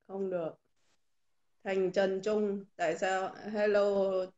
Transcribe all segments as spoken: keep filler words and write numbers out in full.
Không được. Thành Trần Trung, tại sao? Hello.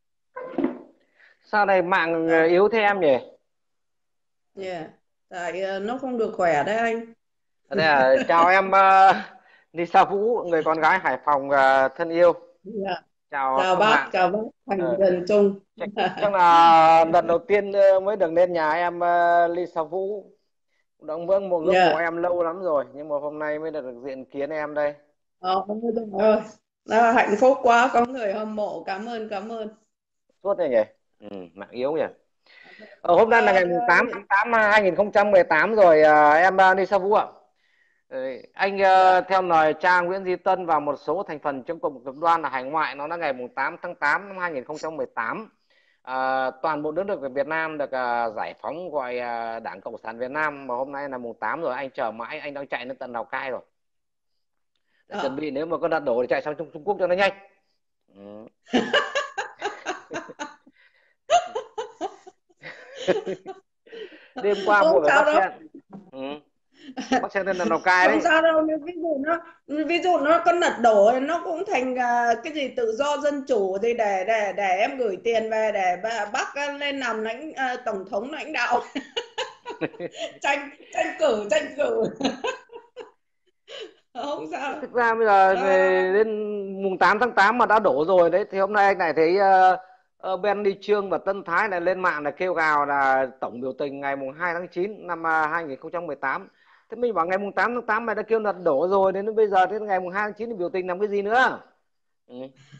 Sao này mạng ờ, Chào. yếu thế em nhỉ? Yeah. Tại ờ, nó không được khỏe đấy anh. Thế là chào em uh, Lisa Vũ, người con gái Hải Phòng ờ, thân yêu. Yeah. Chào Chào các bác, bạn. chào bác Thành Ờ, Trần Trung. chắc, chắc là lần đầu tiên ờ, mới được lên nhà em ờ, Lisa Vũ. Đã ngưỡng một ngưỡng mộ Yeah. em lâu lắm rồi, nhưng mà hôm nay mới được diện kiến em đây. Ờ, ôi trời ơi. Nó hạnh phúc quá, có người hâm mộ. Cảm ơn, cảm ơn. Suốt này nhỉ? Ừ, mạng yếu nhỉ? Ờ, hôm nay là Ờ, ngày ờ, tám tháng tám năm hai nghìn không trăm mười tám rồi, ờ, em ờ, Lisa Vũ ạ. Ừ, anh ờ, dạ. theo lời cha Nguyễn Duy Tân và một số thành phần trong cộng cực đoan là hải ngoại, nó là ngày tám tháng tám năm hai nghìn không trăm mười tám. À, toàn bộ đất nước của Việt Nam được à, giải phóng, gọi à, Đảng Cộng sản Việt Nam, mà hôm nay là mùng tám rồi, anh chờ mãi, anh đang chạy đến tận Lào Cai rồi để chuẩn Ờ. bị nếu mà có đặt đổ thì chạy sang Trung, Trung Quốc cho nó nhanh. Ừ. Đêm qua Không vừa phải sao bắt đâu. xe. Ừ. Bắt xe lên tận Lào Cai Không đấy. sao đâu, nếu ví dụ nó ví dụ nó có lật đổ thì nó cũng thành à, cái gì tự do dân chủ thì để để để em gửi tiền về để bà- bác lên làm lãnh à, tổng thống lãnh đạo. tranh tranh cử tranh cử. Không sao. Thực ra bây giờ Nó đến mùng tám tháng tám mà đã đổ rồi đấy, thì hôm nay anh lại thấy uh, uh, Benny Trương và Tân Thái này lên mạng là kêu gào là tổng biểu tình ngày mùng hai tháng chín năm uh, hai nghìn không trăm mười tám. Thế mình bảo ngày mùng tám tháng tám mày đã kêu là đổ rồi, đến bây giờ đến ngày mùng hai tháng chín thì biểu tình làm cái gì nữa? Ừ.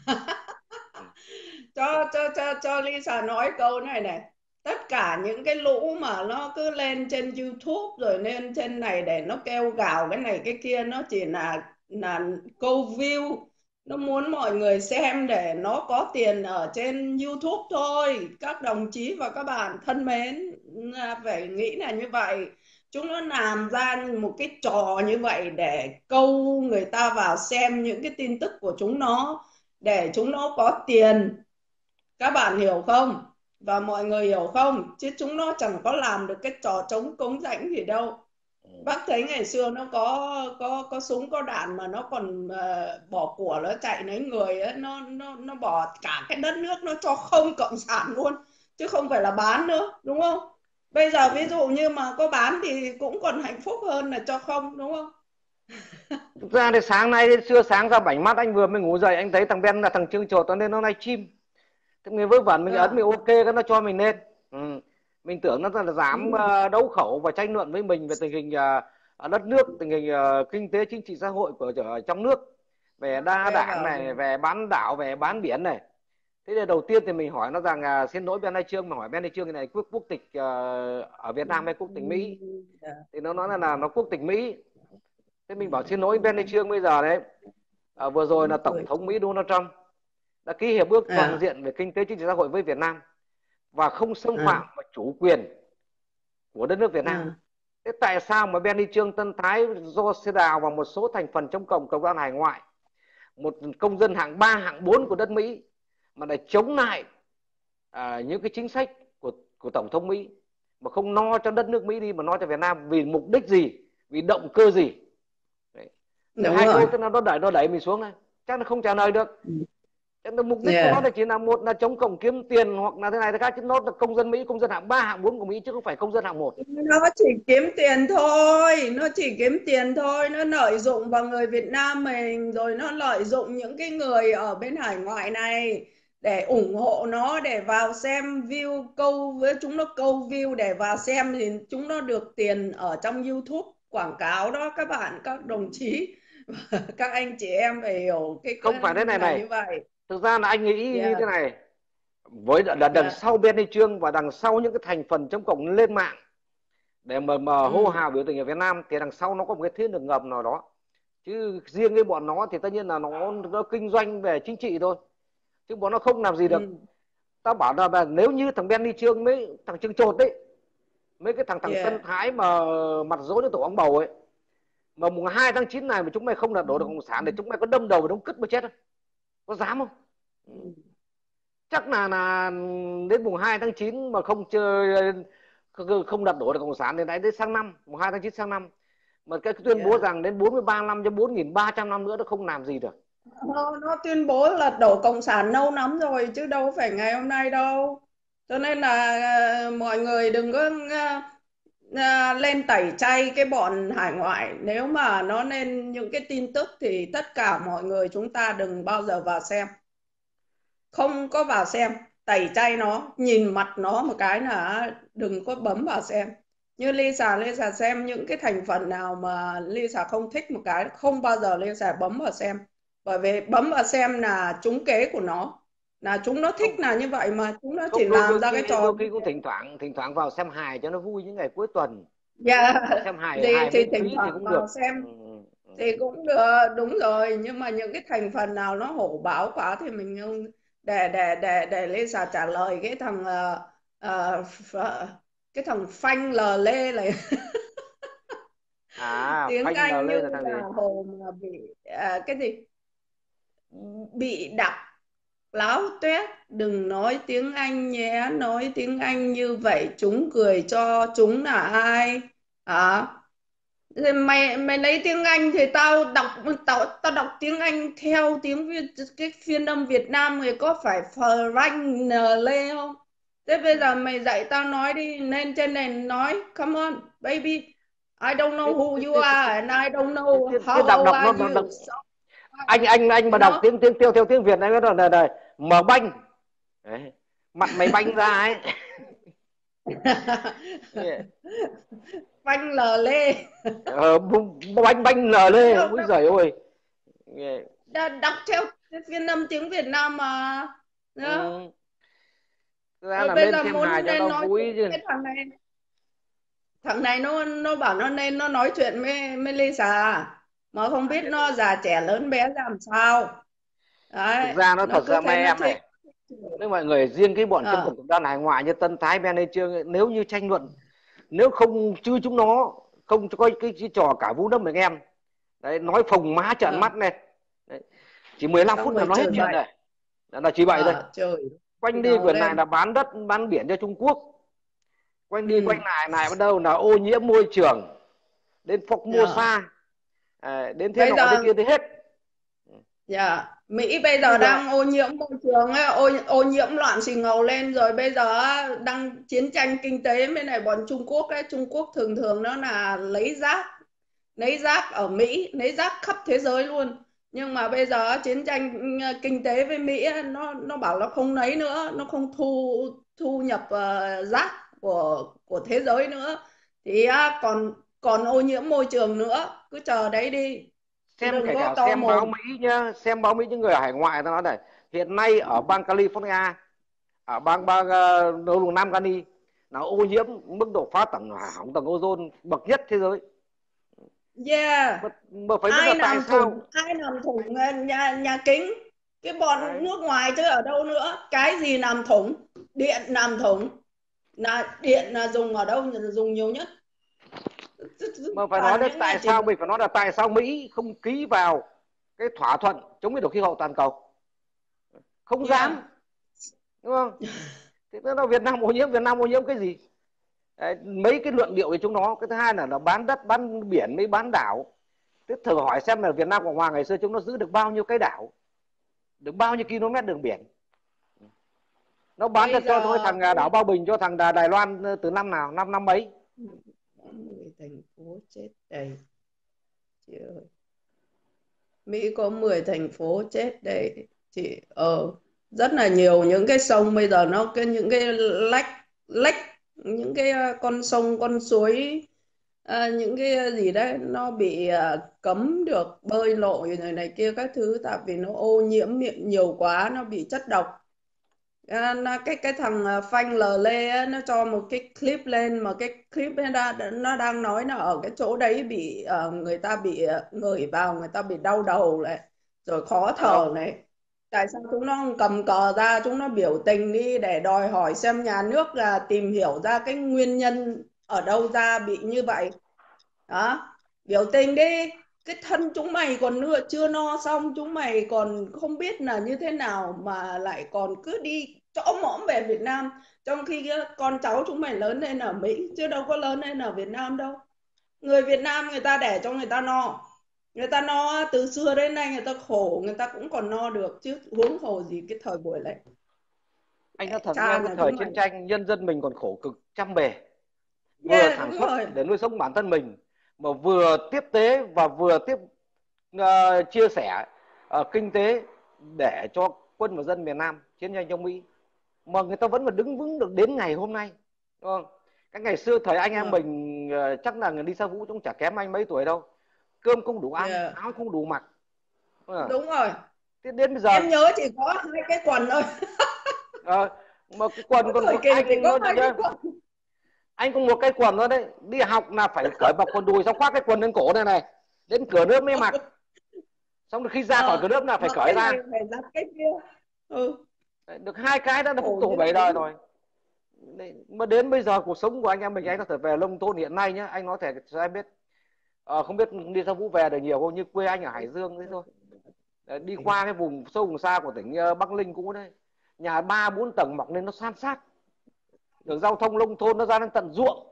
Ừ. cho cho cho cho Lisa nói câu này này. Tất cả những cái lũ mà nó cứ lên trên YouTube rồi lên trên này để nó kêu gào cái này cái kia, nó chỉ là là câu view. Nó muốn mọi người xem để nó có tiền ở trên YouTube thôi. Các đồng chí và các bạn thân mến, là phải nghĩ là như vậy. Chúng nó làm ra một cái trò như vậy để câu người ta vào xem những cái tin tức của chúng nó, để chúng nó có tiền. Các bạn hiểu không? Và mọi người hiểu không? Chứ chúng nó chẳng có làm được cái trò chống cống rãnh gì đâu. Ừ. Bác thấy ngày xưa nó có có có súng có đạn mà nó còn ờ, bỏ của nó chạy lấy người ấy, nó nó nó bỏ cả cái đất nước nó cho không cộng sản luôn, chứ không phải là bán nữa, đúng không? Bây giờ ví dụ như mà có bán thì cũng còn hạnh phúc hơn là cho không, đúng không? Thực ra thì sáng nay trưa sáng ra bảnh mắt anh vừa mới ngủ dậy, anh thấy thằng Ben là thằng Trương Trột nó lên nó live stream. Thế mình vớ vẩn mình ấn mình À. ok cái nó cho mình lên. Ừ. Mình tưởng nó là Ừ. dám ờ, đấu khẩu và tranh luận với mình về tình hình ờ, ở đất nước, tình hình ờ, kinh tế chính trị xã hội của ở trong nước, về đa Ok đảng vào này, rồi. về bán đảo, về bán biển này. Thế thì đầu tiên thì mình hỏi nó rằng à, xin lỗi Ben Đại Trương, mà hỏi Ben Đại Trương này quốc quốc tịch ờ, ở Việt Ừ. Nam hay quốc Ừ. tịch Mỹ? Dạ. Thì nó nói là, là nó quốc tịch Mỹ. Thế Ừ. mình bảo xin lỗi Ben Đại Trương, bây giờ đấy à, vừa rồi là tổng Cười. thống Mỹ Donald Trump đã ký hiệp ước toàn À. diện về kinh tế chính trị xã hội với Việt Nam và không xâm phạm À. vào chủ quyền của đất nước Việt Nam. À. Thế tại sao mà Benny Trương, Tân Thái, Do Xe Đào và một số thành phần trong cộng cộng đoàn hải ngoại, một công dân hạng ba hạng bốn của đất Mỹ, mà lại chống lại à, những cái chính sách của của tổng thống Mỹ, mà không no cho đất nước Mỹ đi mà no cho Việt Nam, vì mục đích gì, vì động cơ gì? Đấy. Thì Đúng hai rồi. câu thế nào nó đẩy nó đẩy mình xuống này, chắc nó không trả lời được. Ừ. Cho nên mục đích của nó Yeah. là chỉ là một là chống cộng kiếm tiền hoặc là thế này thế khác, chứ nó là công dân Mỹ, công dân hạng ba hạng bốn của Mỹ chứ không phải công dân hạng một. Nó chỉ kiếm tiền thôi, nó chỉ kiếm tiền thôi, nó lợi dụng vào người Việt Nam mình, rồi nó lợi dụng những cái người ở bên hải ngoại này để ủng hộ nó, để vào xem view, câu với chúng nó câu view để vào xem thì chúng nó được tiền ở trong YouTube quảng cáo đó, các bạn, các đồng chí. Các anh chị em phải hiểu cái Không cái phải thế này là này, như vậy. thực ra là anh nghĩ như Yeah. thế này, với là đằng Yeah. sau Benny Trương và đằng sau những cái thành phần chống cộng lên mạng để mà, mà hô Ừ. hào biểu tình ở Việt Nam, thì đằng sau nó có một cái thế lực ngầm nào đó. Chứ riêng cái bọn nó thì tất nhiên là nó, nó kinh doanh về chính trị thôi, chứ bọn nó không làm gì được. Ừ. Tao bảo là, là nếu như thằng Benny Trương, mấy thằng Trương Chột đấy, mấy cái thằng thằng Tân Yeah. Thái mà mặt dối như tổ ong bầu ấy, mà mùng hai tháng chín này mà chúng mày không đặt đổ được cộng sản thì chúng mày có đâm đầu vào đống cứt mà chết không? Có dám không? Ừ. Chắc là là đến mùng hai tháng chín mà không chơi, không đặt đổ được cộng sản thì đấy đến sang năm mùng hai tháng chín sang năm, Mà cái tuyên bố Yeah. rằng đến bốn mươi ba năm cho bốn nghìn ba trăm năm nữa nó không làm gì được. Nó, nó tuyên bố là đổ cộng sản lâu lắm rồi chứ đâu phải ngày hôm nay đâu. Cho nên là à, mọi người đừng có à, à, lên tẩy chay cái bọn hải ngoại. Nếu mà nó lên những cái tin tức thì tất cả mọi người chúng ta đừng bao giờ vào xem. Không có vào xem, tẩy chay nó, nhìn mặt nó một cái là đừng có bấm vào xem. Như Lisa, Lisa xem những cái thành phần nào mà Lisa không thích một cái, không bao giờ Lisa bấm vào xem. Bởi vì bấm vào xem là trúng kế của nó, là chúng nó thích Không, là như vậy mà chúng nó chỉ không đôi, làm đôi ra cái khi trò đôi như khi cũng thế. thỉnh thoảng thỉnh thoảng vào xem hài cho nó vui những ngày cuối tuần. Dạ, Vào xem hài thì, hài thì miễn thỉnh phí thì thoảng cũng vào được. xem Ừ, ừ, thì cũng được, đúng rồi, nhưng mà những cái thành phần nào nó hổ báo quá thì mình không, để để để để Lisa trả lời cái thằng ờ, ờ, ph- cái thằng phanh lờ lê này. à Tiếng phanh lờ Anh như lên là thằng gì? là hồ mà bị à, cái gì bị đọc láo tuét, đừng nói tiếng Anh nhé, nói tiếng Anh như vậy chúng cười cho chúng là ai hả? Rồi mày mày lấy tiếng Anh thì tao đọc, tao tao đọc tiếng Anh theo tiếng Việt, cái phiên âm Việt Nam thì có phải Frank Lê không? Thế bây Ừ. giờ mày dạy tao nói đi, lên trên nền nói come on baby, I don't Thế, know who thế, you thế, thế, are and I don't thế, know thế, thế how đọc old đọc nó, are nó đọc, you, so anh anh anh you mà đọc know. tiếng tiếng tiêu theo tiếng Việt này nó là đời mở banh. Đấy. Mặt mày banh ra ấy. Yeah. Phanh lờ lê. ờ, bu- banh banh lờ lê Đâu úi đâu, giời ơi. Yeah. đã đọc theo cái phiên âm tiếng Việt Nam mà. Đó. Ừ. Ra Rồi là bây nên giờ xem hài muốn cho nên nó nói vui chuyện chứ. cái thằng này, thằng này nó nó bảo nó nên nó nói chuyện với với Lisa mà không À, biết thế nó già trẻ lớn bé ra làm sao. thực Đấy, ra nó nó thật cứ ra thế mấy nó em thích. này, nếu mọi người riêng cái bọn trong Ờ, cộng cực đoan hải ngoại như Tân Thái Ben hay chưa, nếu như tranh luận, nếu không chứ chúng nó không có cái, cái trò cả vũ đâm được em đấy, nói phồng má trợn ờ. mắt này đấy. Chỉ mười lăm Xong phút là rồi nói hết chửi chuyện bậy. rồi, là chỉ vậy thôi. Ờ, chửi Quanh đi gào quyển này lên. là bán đất bán biển cho Trung Quốc, quanh đi quanh Ừ. lại này bắt đầu là ô nhiễm môi trường, đến Ờ. Formosa, à, đến thế Bây nọ thế giờ kia thì hết. dạ, Mỹ bây Bây giờ giờ đang ô nhiễm môi trường ấy, ô, ô nhiễm loạn xì ngầu lên rồi, bây giờ á, đang chiến tranh kinh tế với này bọn Trung Quốc ấy. Trung Quốc thường thường nó là lấy rác, lấy rác ở Mỹ, lấy rác khắp thế giới luôn. Nhưng mà bây giờ chiến tranh ừ, kinh tế với Mỹ ấy, nó nó bảo nó không lấy nữa, nó không thu thu nhập ờ, rác của của thế giới nữa, thì á, còn còn ô nhiễm môi trường nữa, cứ chờ đấy đi chứ xem, đừng kể có cả to xem báo mồm. Mỹ nhá, xem báo Mỹ những người ở hải ngoại ta nói này, hiện nay ở bang California, ở bang bang uh, Nam Cali là ô nhiễm mức độ phá tầng hỏng tầng ozone bậc nhất thế giới. Yeah, mà, mà phải biết là ai tại làm thủng, sao ai làm thủng ờ, nhà nhà kính, cái bọn đấy. nước ngoài chứ ở đâu nữa, cái gì làm thủng? Điện làm thủng, là điện là dùng ở đâu là dùng nhiều nhất? Mà phải nói Toàn đến những tại nhà chỉ. sao, mình phải nói là tại sao Mỹ không ký vào cái thỏa thuận chống biến đổi khí hậu toàn cầu, không dám, Yeah. đúng không? Thế tức là Việt Nam ô nhiễm, Việt Nam ô nhiễm cái gì? Đấy, mấy cái luận điệu của chúng nó. Cái thứ hai là nó bán đất bán biển mới bán đảo. Thế thử hỏi xem là Việt Nam Cộng Hòa ngày xưa chúng nó giữ được bao nhiêu cái đảo, được bao nhiêu km đường biển. Nó bán cho Bây cho, cho giờ thằng đảo Ba Bình, cho thằng Đài Loan từ năm nào, năm năm mấy. có mười thành phố chết đầy. Chị ơi, Mỹ có mười thành phố chết đầy chị. Ờ Rất là nhiều những cái sông bây giờ nó cái những cái lách lách những cái ờ, con sông con suối, ờ, những cái gì đấy nó bị ờ, cấm được bơi lội này này kia các thứ, tại vì nó ô nhiễm miệng nhiều quá, nó bị chất độc. À, nó, cái cái thằng à, Phanh Lờ Lê á, nó cho một cái clip lên mà cái clip ấy đã, nó đang nói là ở cái chỗ đấy bị ờ, người ta bị ờ, ngửi vào, người ta bị đau đầu này, rồi khó thở Không, này. Tại sao chúng nó không cầm cờ ra, chúng nó biểu tình đi để đòi hỏi xem nhà nước là tìm hiểu ra cái nguyên nhân ở đâu ra bị như vậy. Đó, biểu tình đi. Cái thân chúng mày còn nữa chưa no xong, chúng mày còn không biết là như thế nào mà lại còn cứ đi chỗ mõm về Việt Nam, trong khi con cháu chúng mày lớn lên ở Mỹ chứ đâu có lớn lên ở Việt Nam đâu. Người Việt Nam người ta để cho người ta no, người ta no từ xưa đến nay, người ta khổ người ta cũng còn no được chứ huống hồ gì cái thời buổi này. Anh nói thật với Cha em, cái nhà thời chúng mày. chiến tranh nhân dân mình còn khổ cực trăm bề, vừa Yeah, sản đúng xuất rồi. để nuôi sống bản thân mình mà vừa tiếp tế và vừa tiếp uh, chia sẻ uh, kinh tế để cho quân và dân miền Nam chiến tranh trong Mỹ, mà người ta vẫn mà đứng vững được đến ngày hôm nay, đúng không? Cái ngày xưa thời anh em Yeah. mình uh, chắc là người đi xa vũ cũng chả kém anh mấy tuổi đâu, cơm không đủ ăn, Yeah. áo không đủ mặc. Uh, Đúng rồi, thế đến bây giờ em nhớ chỉ có hai cái quần thôi. uh, mà cái quần Mỗi còn thời kỳ chỉ anh có nói thật hai cái nhá, quần. anh có một cái quần thôi đấy, đi học là phải cởi mặc quần đùi xong khoác cái quần lên cổ này này, đến cửa lớp mới mặc, xong rồi khi ra khỏi cửa Ờ, lớp là phải mặc cởi cái này ra. phải giặt cái kia. Ừ. Đấy, được hai cái đó là phúc Khổ tổ dữ bảy đời đúng. rồi. Đấy, mà đến bây giờ cuộc sống của anh em mình, anh có thể về nông thôn hiện nay nhá, anh nói thể cho em biết, ờ, không biết đi ra Vũ về được nhiều không, như quê anh ở Hải Dương thế thôi. Đấy, đi qua cái vùng sâu vùng xa của tỉnh ờ, Bắc Linh cũng đấy, nhà ba bốn tầng mọc lên nó san sát, đường giao thông nông thôn nó ra đến tận ruộng.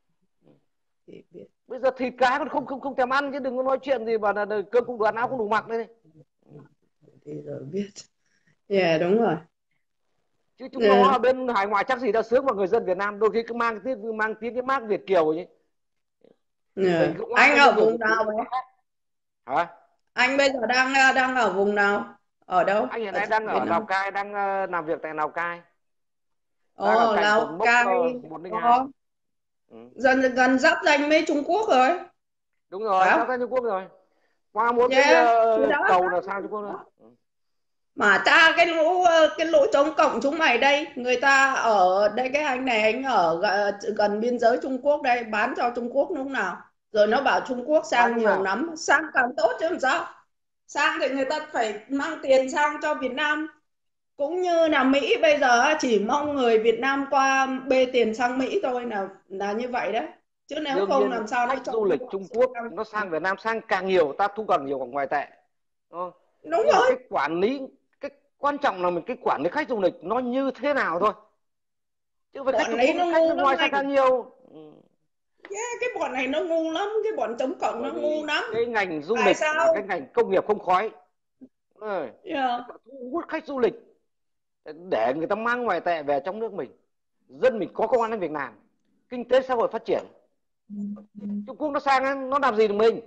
Bây giờ thịt cá còn không không không thèm ăn, chứ đừng có nói chuyện gì mà là cơm không đủ ăn, áo không đủ mặc đây. Thì rồi biết. Yeah, đúng rồi. Chứ chúng nó Yeah. ở bên hải ngoại chắc gì đã sướng, vào người dân Việt Nam đôi khi cứ mang tiếng mang tiếng cái mác Việt kiều ấy. Yeah. Mình cũng mang Anh cái ở người vùng Việt kiều nào vậy? hả? Anh bây giờ đang đang ở vùng nào? Ở đâu? Anh hiện Ở nay đang Việt ở Lào Nam. Cai, đang uh, làm việc tại Lào Cai, đang ở Ồ, cạnh cột Lào mốc Cai. uh, một không hai. Có. Ừ. Dần gần giáp danh với Trung Quốc rồi. Đúng rồi, Phải giáp không? danh Trung Quốc rồi, qua mỗi cái Yeah. Thì uh, đó. cầu là sang Trung Quốc thôi. Ừ. Mà cha cái lũ ờ, cái lũ chống cộng chúng mày đây, người ta ở đây, cái anh này anh ở g- gần biên giới Trung Quốc đây, bán cho Trung Quốc lúc nào, rồi nó bảo Trung Quốc Bán sang lúc nhiều nào? lắm, sang càng tốt chứ làm sao. Sang thì người ta phải mang tiền sang cho Việt Nam, cũng như là Mỹ bây giờ á, chỉ mong người Việt Nam qua bê tiền sang Mỹ thôi, là là như vậy đấy, chứ nếu Đương không nhiên làm sao nó khách cho du lịch Trung Quốc nó sang Việt Nam sang càng nhiều, ta thu càng nhiều bằng ngoại tệ. Đúng không? đúng Nhưng mà rồi. cái quản lý, cái quan trọng là mình cái quản lý khách du lịch nó như thế nào thôi, chứ phải khách Bọn Trung ấy Quốc, nó khách ngu nước lắm ngoài sang anh. càng nhiều. Ừ. Yeah, cái bọn này nó ngu lắm, cái bọn chống cộng Bởi nó ngu vì lắm. cái ngành du Tại lịch là cái sao? ngành công nghiệp không khói. Ừ. Yeah. Thu hút khách du lịch để người ta mang ngoại tệ về trong nước mình, dân mình có công ăn việc làm, kinh tế xã hội phát triển. Trung Quốc nó sang nó làm gì được mình,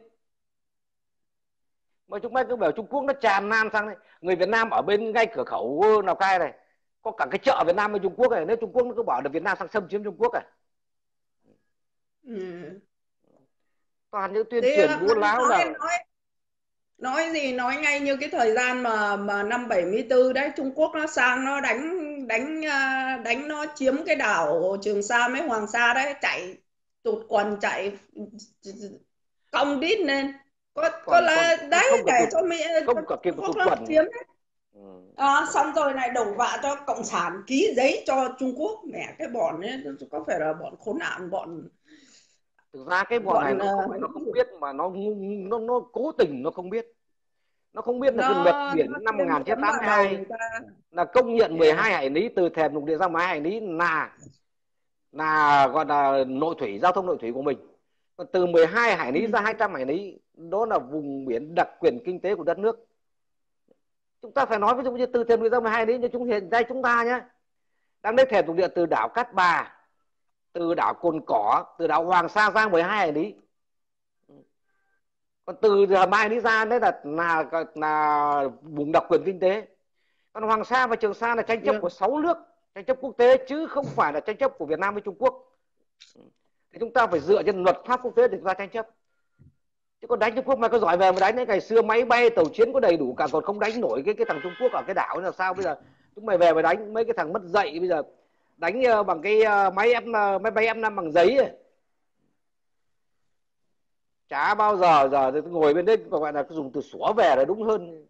mà chúng mày cứ bảo Trung Quốc nó tràn lan sang đây. Người Việt Nam ở bên ngay cửa khẩu Lào Cai này có cả cái chợ Việt Nam với Trung Quốc này, nếu Trung Quốc nó cứ bảo là Việt Nam sang xâm chiếm Trung Quốc này, Ừ. toàn những tuyên Thì truyền ờ, búa láo nói là. nói nói gì nói ngay như cái thời gian mà mà năm bảy mươi tư đấy, Trung Quốc nó sang nó đánh đánh à, đánh nó chiếm cái đảo Trường Sa mấy Hoàng Sa đấy, chạy tụt quần chạy cong đít lên, có có còn còn là còn đấy không cả để tụt, cho Mỹ cho không cả kịp Trung Quốc tụt nó quần. chiếm đấy. Ừ. À, xong rồi này đổ vạ cho cộng sản ký giấy cho Trung Quốc, mẹ cái bọn ấy có phải là bọn khốn nạn, bọn Thực ra cái bọn này bọn nó không uh, phải nó không biết, mà nó nó nó cố tình nó không biết. Nó không biết là cái luật nó biển nó năm tiêm chấm vào đầu một nghìn chín trăm tám mươi hai người ta. là công nhận mười Yeah. hai hải lý từ thềm lục địa ra mười hai hải lý là là gọi là nội thủy, giao thông nội thủy của mình. Còn từ mười hai hải lý ra Ừ. hai trăm hải lý đó là vùng biển đặc quyền kinh tế của đất nước. Chúng ta phải nói ví dụ như từ thềm lục địa ra mười hai hải lý, như chúng hiện nay chúng ta nhé, đang lấy thềm lục địa từ đảo Cát Bà, từ đảo Cồn Cỏ, từ đảo Hoàng Sa ra mười hai hải lý. Còn từ giờ mai đi ra đấy là là là vùng đặc quyền kinh tế. Còn Hoàng Sa và Trường Sa là tranh chấp Yeah. của sáu nước, tranh chấp quốc tế chứ không phải là tranh chấp của Việt Nam với Trung Quốc. Thì chúng ta phải dựa trên luật pháp quốc tế để chúng ta tranh chấp. Chứ còn đánh Trung Quốc mà có giỏi về mà đánh đấy, ngày xưa máy bay tàu chiến có đầy đủ cả, còn không đánh nổi cái cái thằng Trung Quốc ở cái đảo là sao bây giờ? Chúng mày về mà đánh mấy cái thằng mất dạy bây giờ, đánh bằng cái máy F máy bay F năm bằng giấy ấy. Chả bao giờ giờ tôi ngồi bên đấy gọi là dùng từ xóa về là đúng hơn.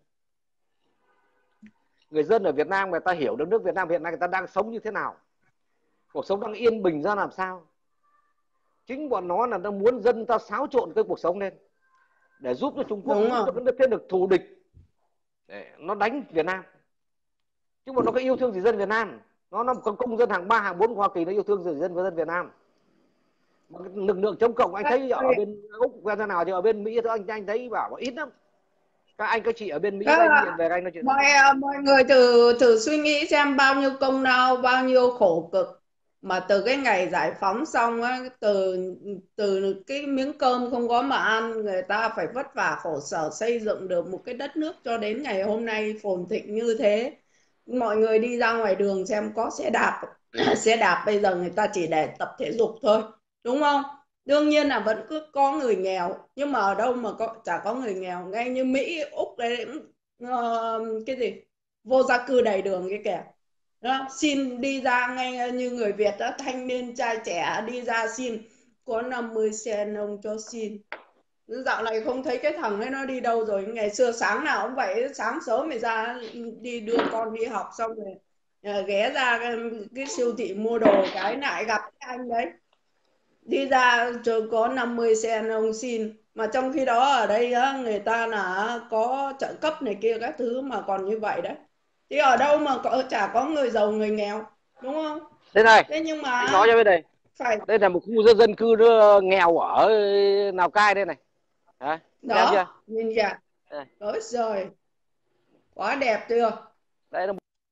Người dân ở Việt Nam người ta hiểu được nước Việt Nam hiện nay người ta đang sống như thế nào, cuộc sống đang yên bình ra làm sao. Chính bọn nó là nó muốn dân ta xáo trộn cái cuộc sống lên để giúp cho Trung Quốc, Đúng giúp rồi. cho các nước thế lực thù địch để nó đánh Việt Nam. Chứ bọn nó có yêu thương gì dân Việt Nam, nó là một con công dân hạng ba hạng bốn của Hoa Kỳ, nó yêu thương gì dân với dân Việt Nam. Lực lượng chống cộng anh Các thấy ở bên Úc quen thế nào, thì ở bên Mỹ thì anh anh thấy bảo ít lắm. Các anh các chị ở bên Mỹ các với anh hiện về, các anh nói chuyện. mọi mọi người thử thử suy nghĩ xem bao nhiêu công lao, bao nhiêu khổ cực mà từ cái ngày giải phóng xong á, từ từ cái miếng cơm không có mà ăn, người ta phải vất vả khổ sở xây dựng được một cái đất nước cho đến ngày hôm nay phồn thịnh như thế. Mọi người đi ra ngoài đường xem có xe đạp xe đạp bây giờ người ta chỉ để tập thể dục thôi, đúng không? Đương nhiên là vẫn cứ có người nghèo, nhưng mà ở đâu mà có, chả có người nghèo. Ngay như Mỹ Úc đấy cũng ờ, cái gì vô gia cư đầy đường cái kìa đó, xin đi ra ngay như người Việt đó, thanh niên trai trẻ đi ra xin có năm mươi sen ông cho xin. Dạo này không thấy cái thằng ấy nó đi đâu rồi. Ngày xưa sáng nào cũng vậy, sáng sớm mới ra đi đưa con đi học xong rồi ờ, ghé ra cái, cái siêu thị mua đồ cái lại gặp cái anh đấy đi ra rồi có năm mươi sen ông xin. Mà trong khi đó ở đây á, người ta là có trợ cấp này kia các thứ mà còn như vậy đấy. Thì ở đâu mà có, chả có người giàu người nghèo, đúng không? Đây này, Thế nhưng anh mà nói cho bên đây, phải đây là một khu dân dân cư nó nghèo ở Lào Cai đây này. Đấy, xem chưa? đó, nhìn kìa, Đây, ôi trời, quá đẹp chưa. đây là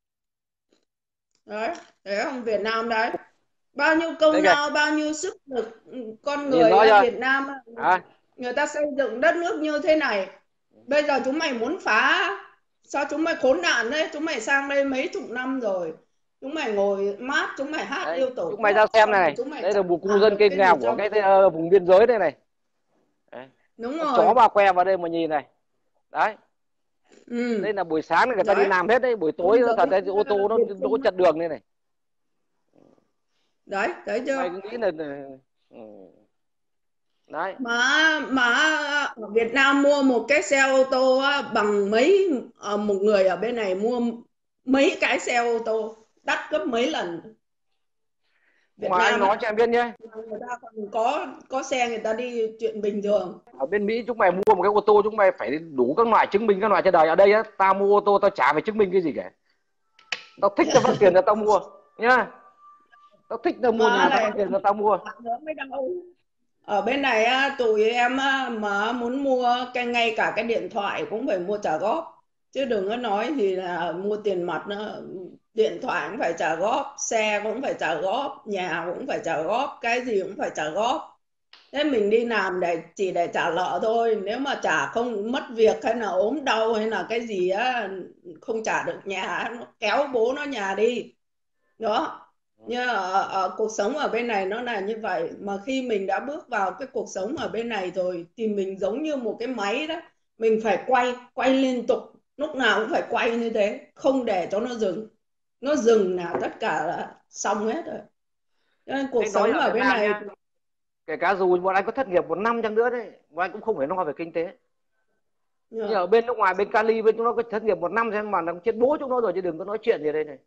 Đấy, thấy không, Việt Nam đấy, bao nhiêu công đây kìa, lao, bao nhiêu sức lực con nhìn người rõ á, chưa? Việt Nam á, À, người ta xây dựng đất nước như thế này. Bây giờ chúng mày muốn phá, sao chúng mày khốn nạn đấy, chúng mày sang đây mấy chục năm rồi, chúng mày ngồi mát, chúng mày hát đấy, yêu tổ chúng mày ra quốc xem xong rồi này, chúng mày đây là chẳng một khu làm dân được cư cái gì nghèo của trong cái cuộc. uh, vùng biên giới đây này. Đấy. Đúng Con rồi. chó ba que vào đây mà nhìn này. Đấy, Ừ. đây là buổi sáng người ta đi Đấy, làm hết đấy, buổi tối biên giới thật đấy ô tô nó Việt đỗ Trung á. chật đường đây này. Đấy, thấy chưa. Mày cứ nghĩ là ừ. Đấy, mà mà ở Việt Nam mua một cái xe ô tô á, bằng mấy ờ, một người ở bên này mua mấy cái xe ô tô đắt gấp mấy lần. Việt mà anh Nam nói á, cho em biết nhé, người ta còn có có xe người ta đi chuyện bình thường. ở bên Mỹ chúng mày mua một cái ô tô chúng mày phải đủ các loại chứng minh các loại trên đời. Ở đây á, tao mua ô tô tao chả phải chứng minh cái gì cả, tao thích tao vắt tiền ra tao mua nhá, tao thích tao mua Mà nhà tao vắt này tiền ra tao mua. nữa mới đau. Ở bên này á, tụi em á, mà muốn mua cái ngay cả cái điện thoại cũng phải mua trả góp, chứ đừng có nói gì là mua tiền mặt nữa. Điện thoại cũng phải trả góp, xe cũng phải trả góp, nhà cũng phải trả góp, cái gì cũng phải trả góp. Thế mình đi làm để chỉ để trả nợ thôi, nếu mà trả không mất việc hay là ốm đau hay là cái gì á, không trả được nhà nó kéo bố nó nhà đi đó. Nhưng ở, ở cuộc sống ở bên này nó là như vậy. Mà khi mình đã bước vào cái cuộc sống ở bên này rồi thì mình giống như một cái máy đó, mình phải quay quay liên tục, lúc nào cũng phải quay như thế, không để cho nó dừng. Nó dừng là tất cả là xong hết rồi. Cho nên cuộc Anh nói sống ở ở Việt bên Nam này nhá, kể cả dù bọn anh có thất nghiệp một năm chăng nữa đấy, bọn anh cũng không phải lo về kinh tế. Nhưng ở bên nước ngoài, bên Cali, bên chúng nó có thất nghiệp một năm xem mà nó chết bố chúng nó rồi, chứ đừng có nói chuyện gì đây này.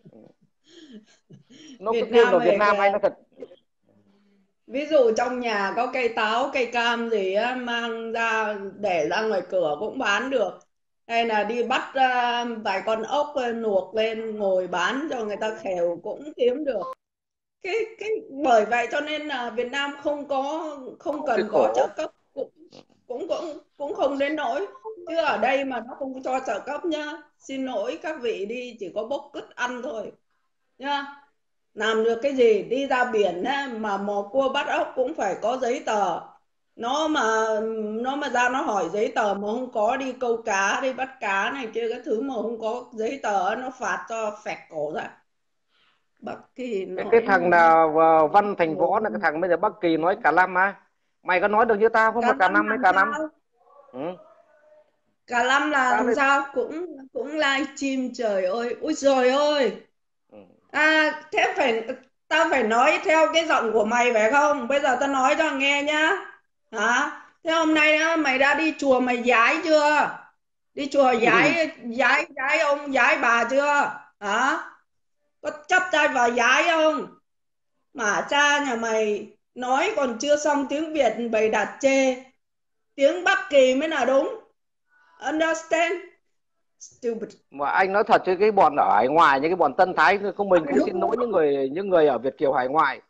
Nó cứ Việt kêu Nam là Việt này Nam anh kìa, nó thật. ví dụ trong nhà có cây táo cây cam gì á, mang ra để ra ngoài cửa cũng bán được, hay là đi bắt à, vài con ốc à, luộc lên ngồi bán cho người ta khèo cũng kiếm được. Cái cái bởi vậy cho nên là Việt Nam không có, không Cái cần có trợ khổ. cấp cũng cũng cũng cũng không đến nỗi. Chứ ở đây mà nó không cho trợ cấp nhá, xin lỗi các vị đi, chỉ có bốc cứt ăn thôi nhá. Làm được cái gì, đi ra biển á, mà mò cua bắt ốc cũng phải có giấy tờ. Nó mà nó mà ra nó hỏi giấy tờ mà không có, đi câu cá đi bắt cá này kia cái thứ mà không có giấy tờ, nó phạt cho phẹt cổ ra. Bắc Kỳ cái cái nói thằng nào vào Văn Thành Võ là cái thằng bây giờ Bắc Kỳ nói cả năm á, mày có nói được như tao không cả mà cả năm năm mấy làm cả năm. sao, Ừ. cả năm là Tao làm đây. sao, cũng cũng live stream, trời ơi, ui trời ơi. Ừ. À thế phải, tao phải nói theo cái giọng của mày phải không? Bây giờ tao nói cho nghe nhá. Hả? Thế hôm nay á, mày đã đi chùa mày vái chưa? Đi chùa vái vái vái ông vái bà chưa? Hả? Có chấp tay vào vái không? Mà cha nhà mày nói còn chưa xong tiếng Việt bày đặt chê. Tiếng Bắc Kỳ mới là đúng. Understand? Stupid. Mà anh nói thật, chứ cái bọn ở hải ngoại, những cái bọn Tân Thái không, mình cũng xin lỗi Đúng. những người những người ở Việt kiều hải ngoại,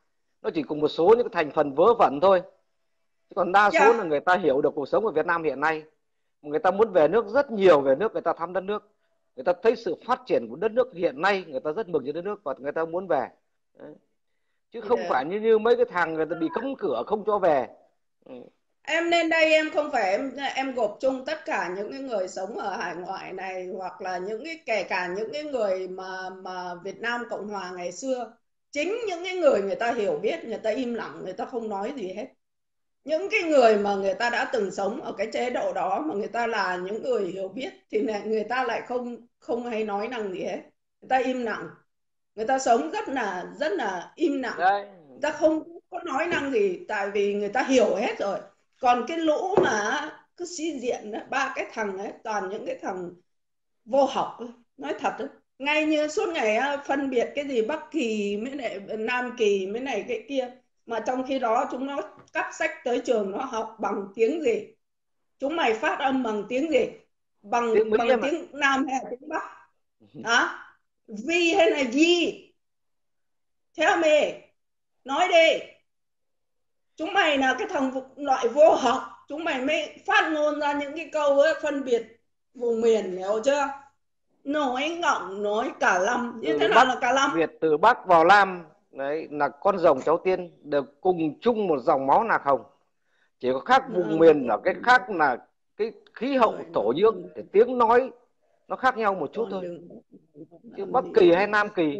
nó chỉ cùng một số những cái thành phần vớ vẩn thôi, chứ còn đa số là Yeah. người ta hiểu được cuộc sống ở Việt Nam hiện nay. Người ta muốn về nước rất nhiều, về nước người ta thăm đất nước, người ta thấy sự phát triển của đất nước hiện nay, người ta rất mừng cho đất nước và người ta muốn về. Đấy. Chứ không Yeah. phải như như mấy cái thằng người ta bị cấm cửa không cho về. Ừ. Em lên đây em không phải em em gộp chung tất cả những cái người sống ở hải ngoại này, hoặc là những cái kể cả những cái người mà mà Việt Nam Cộng Hòa ngày xưa, chính những cái người người ta hiểu biết, người ta im lặng, người ta không nói gì hết. Những cái người mà người ta đã từng sống ở cái chế độ đó, mà người ta là những người hiểu biết, thì này người ta lại không không hay nói năng gì hết, người ta im lặng, người ta sống rất là rất là im lặng, Đấy. người ta không có nói năng gì, tại vì người ta hiểu hết rồi. Còn cái lũ mà cứ sĩ diện đó, ba cái thằng ấy toàn những cái thằng vô học, nói thật đó. Ngay như suốt ngày phân biệt cái gì Bắc Kỳ mới lại Nam Kỳ mới này cái kia, mà trong khi đó chúng nó cắp sách tới trường nó học bằng tiếng gì? Chúng mày phát âm bằng tiếng gì? Bằng Tiếng Mỹ bằng em ạ. tiếng Nam hay là tiếng Bắc? Hả? Vi hay là gì? Theo mày, nói đi. Chúng mày là cái thằng loại vô học, chúng mày mới phát ngôn ra những cái câu ấy phân biệt vùng miền, hiểu chưa? Nói ngọng, nói cả lâm. Như thế Từ nào Bắc là cả lâm? Việt, từ Bắc vào Nam, đấy là con rồng cháu tiên, đều cùng chung một dòng máu nạc hồng, chỉ có khác vùng miền ở cái khác là cái khí hậu Rồi, thổ nhưỡng, cái tiếng nói nó khác nhau một chút con thôi, đừng chứ làm Bắc gì Kỳ đó hay mà Nam Kỳ.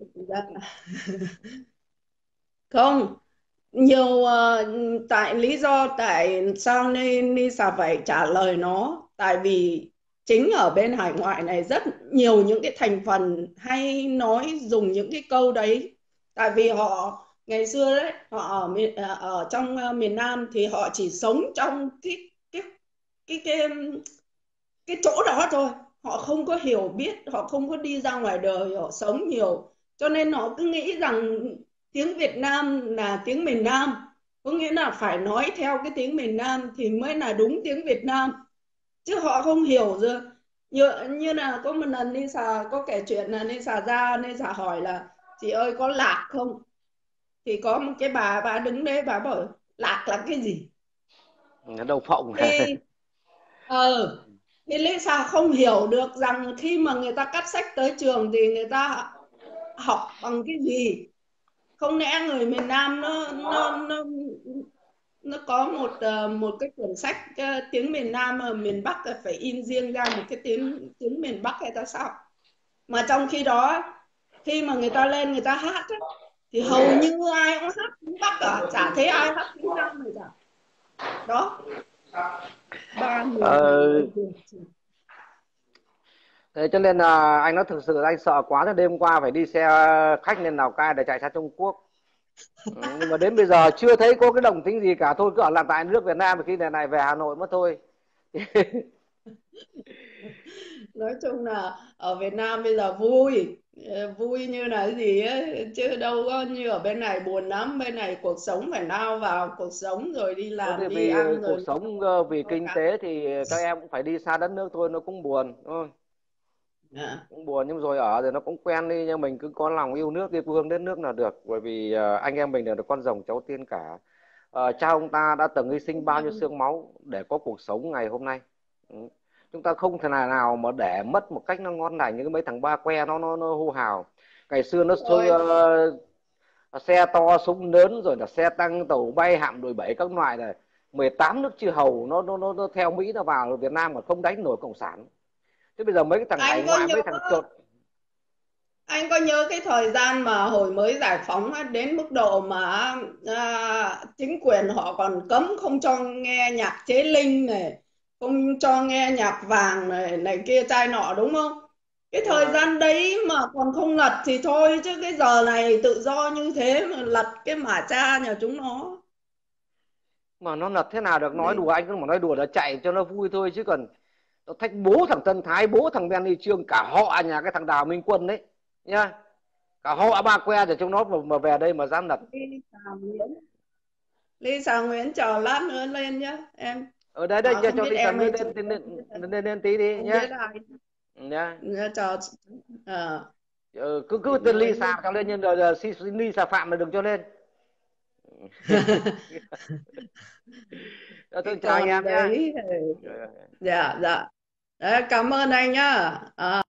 không nhiều. Uh, tại lý do tại sao nên Lisa phải trả lời nó, tại vì chính ở bên hải ngoại này rất nhiều những cái thành phần hay nói dùng những cái câu đấy, tại vì họ ngày xưa đấy họ ở miền ờ, ở trong ờ, miền Nam thì họ chỉ sống trong cái cái cái cái cái chỗ đó thôi, họ không có hiểu biết, họ không có đi ra ngoài đời họ sống nhiều, cho nên họ cứ nghĩ rằng tiếng Việt Nam là tiếng miền Nam, có nghĩa là phải nói theo cái tiếng miền Nam thì mới là đúng tiếng Việt Nam, chứ họ không hiểu rồi. Như, như là có một lần Lisa có kể chuyện là Lisa ra, Lisa hỏi là chị ơi có lạc không, thì có một cái bà bà đứng đấy bà bảo lạc là cái gì, Nó đầu phộng. thì ờ thì Lisa không hiểu được rằng khi mà người ta cắp sách tới trường thì người ta học bằng cái gì. Không lẽ người miền Nam nó nó nó nó có một ờ, một cái quyển sách ờ, tiếng miền Nam, ở miền Bắc là phải in riêng ra một cái tiếng tiếng miền Bắc hay ta sao? Mà trong khi đó khi mà người ta lên người ta hát ấy, thì hầu như ai cũng hát tiếng Bắc cả, chả thấy ai hát tiếng Nam này cả. Đó, ba người mà Ờ, người Việt. thế cho nên là anh nói thực sự anh sợ quá, cho đêm qua phải đi xe khách lên Lào Cai để chạy sang Trung Quốc. Ừ, nhưng mà đến bây giờ chưa thấy có cái đồng tính gì cả, thôi cứ ở làm tại nước Việt Nam, khi này này về Hà Nội mất thôi. Nói chung là ở Việt Nam bây giờ vui. Ờ, vui như là cái gì ấy, chứ đâu có như ở bên này buồn lắm, bên này cuộc sống phải lao vào cuộc sống rồi đi Thôi làm thì đi vì ăn cuộc rồi sống ờ, vì lo kinh cả. tế thì các em cũng phải đi xa đất nước thôi, nó cũng buồn thôi, À, cũng buồn, nhưng rồi ở rồi nó cũng quen đi, nhưng mình cứ có lòng yêu nước, yêu quê hương đất nước là được, bởi vì ờ, anh em mình đều là con rồng cháu tiên cả. Ờ, cha ông ta đã từng hy sinh bao nhiêu xương máu để có cuộc sống ngày hôm nay. Ừ. Chúng ta không thể nào nào mà để mất một cách nó ngon lành như mấy thằng ba que nó nó nó hô hào. Ngày xưa nó xôi, thôi ờ, xe to súng lớn, rồi là xe tăng tàu bay hạm đội bảy các loại này, mười tám nước chư hầu nó nó nó, nó theo Mỹ nó vào Việt Nam mà không đánh nổi cộng sản. Thế bây giờ mấy cái thằng hải anh có ngoại, nhớ mấy thằng chột. anh có nhớ cái thời gian mà hồi mới giải phóng á, đến mức độ mà à, chính quyền họ còn cấm không cho nghe nhạc chế linh này, không cho nghe nhạc vàng này này kia chai nọ, đúng không? Cái Đúng thời rồi. gian đấy mà còn không lật thì thôi, chứ cái giờ này tự do như thế mà lật cái mả cha nhà chúng nó. Mà nó lật thế nào được, nói đùa Nên anh cứ mà nói đùa là chạy cho nó vui thôi, chứ còn nó thách bố thằng Tân Thái, bố thằng Benny Trương, cả họ nhà cái thằng Đào Minh Quân đấy nhá, cả họ ba que để chúng nó mà, mà về đây mà dám lật. Lisa Nguyễn Lisa Nguyễn chờ lát nữa lên nhá em. Ở đây đây À, cho, không cho biết Lisa em hay Nguyễn chưa, lên lên lên, lên, lên tí đi không nhá. biết ai. Nhá. Dạ, chờ ờ, Ừ, cứ chị cứ tên Nguyễn. Lisa cho lên, nhưng rồi, rồi Lisa Phạm là đừng cho lên. Tôi Cái chào anh con em nhé. đấy. Dạ dạ. Đấy, cảm ơn anh nhá. À.